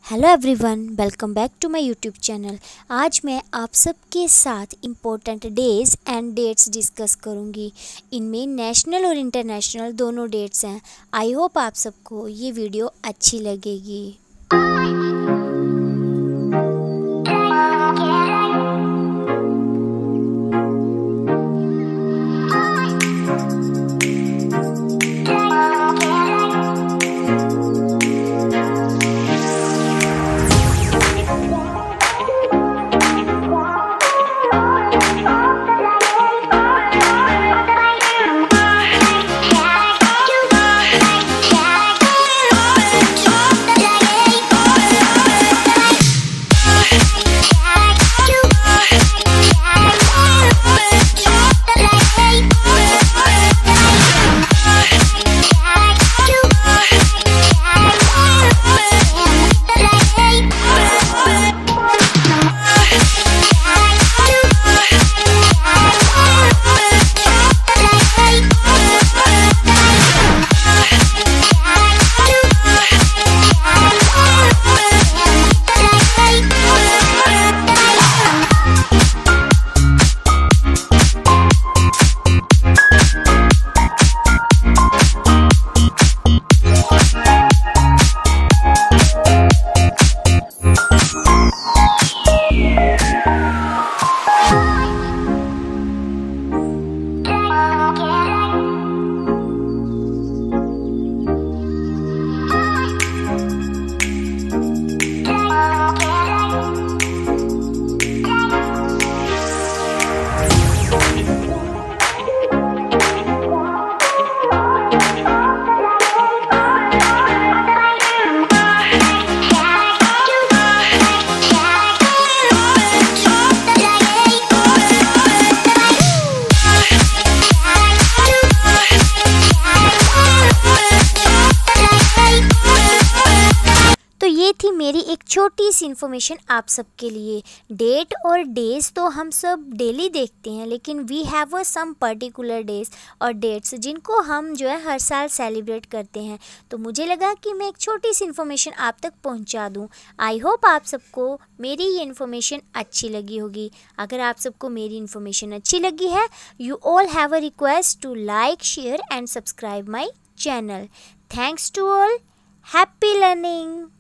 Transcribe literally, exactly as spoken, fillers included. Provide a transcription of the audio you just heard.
Hello everyone, welcome back to my YouTube channel. आज मैं आप सबके साथ important days and dates discuss करूंगी। इनमें नेशनल और इंटरनेशनल दोनों डेट्स हैं। आई होप आप सबको ये वीडियो अच्छी लगेगी। ये थी मेरी एक छोटी सी इन्फॉर्मेशन आप सबके लिए। डेट और डेज़ तो हम सब डेली देखते हैं, लेकिन we have a some particular days और डेट्स जिनको हम जो है हर साल सेलिब्रेट करते हैं। तो मुझे लगा कि मैं एक छोटी सी इन्फॉर्मेशन आप तक पहुंचा दूं। आई होप आप सबको मेरी ये इन्फॉर्मेशन अच्छी लगी होगी। अगर आप सबको मेरी इन्फॉर्मेशन अच्छी लगी है, you all have a request to like, share and subscribe my channel. Thanks to all. Happy learning.